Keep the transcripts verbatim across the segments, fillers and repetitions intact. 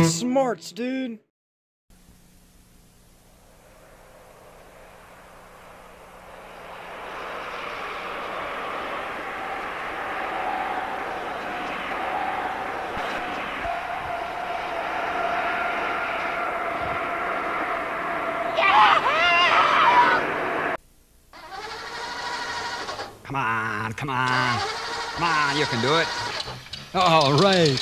Smarts, dude. Come on, come on. Come on, you can do it. All right.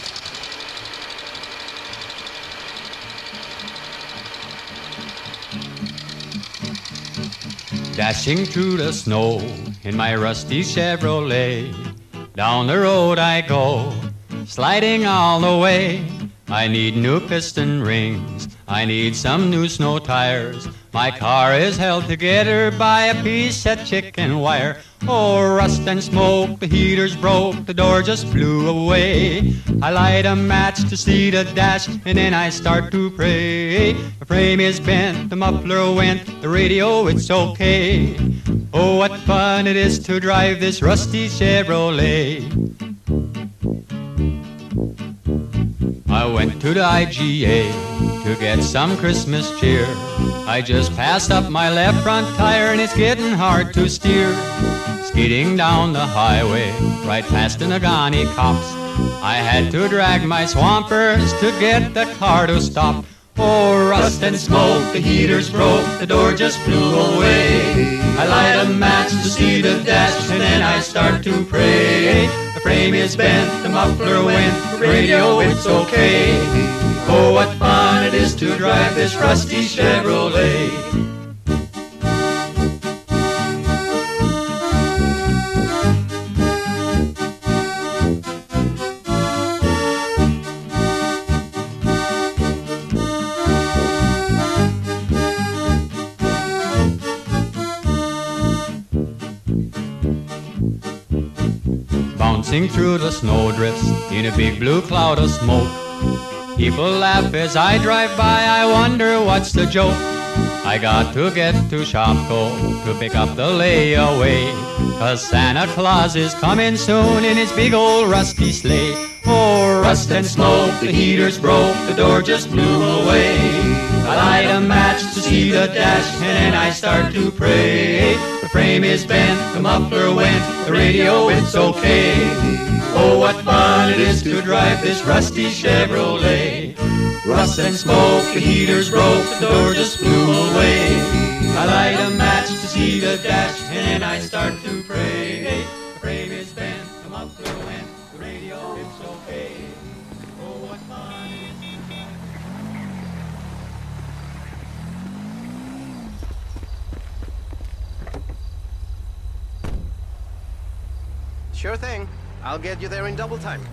Dashing through the snow in my rusty Chevrolet. Down the road I go, sliding all the way. I need new piston rings, I need some new snow tires. My car is held together by a piece of chicken wire. Oh, rust and smoke, the heater's broke, the door just flew away. I light a match to see the dash, and then I start to pray. The frame is bent, the muffler went, the radio, it's okay. Oh, what fun it is to drive this rusty Chevrolet. I went to the I G A to get some Christmas cheer. I just passed up my left front tire and it's getting hard to steer. Skidding down the highway, right past the Nagani cops. I had to drag my swampers to get the car to stop. Oh, rust and smoke, the heater's broke, the door just flew away. I light a match to see the dash and then I start to pray. The frame is bent, the muffler went, the radio, it's okay. Oh, what fun it is to drive this rusty Chevrolet. Bouncing through the snowdrifts in a big blue cloud of smoke. People laugh as I drive by, I wonder what's the joke. I got to get to Shopko to pick up the layaway, 'cause Santa Claus is coming soon in his big old rusty sleigh. Oh, rust and smoke, the heater's broke, the door just flew away. I light a match to see the dash and then I start to pray. The frame is bent, the muffler went, the radio, it's okay. Oh, what fun it is to drive this rusty Chevrolet. Rust and smoke, the heater's broke, the door just flew away. I light a match to see the dash and then I start to pray. The frame is bent, the muffler went, the radio, it's okay. Oh, what fun it is to drive. Sure thing. I'll get you there in double time.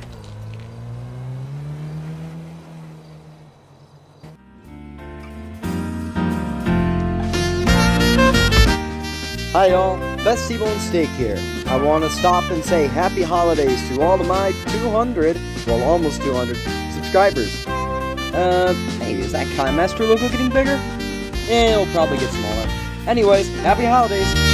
Hi y'all, Best T-Bone Steak here. I want to stop and say happy holidays to all of my two hundred, well almost two hundred, subscribers. Uh, hey, is that Kai Master logo getting bigger? Eh, it'll probably get smaller. Anyways, happy holidays!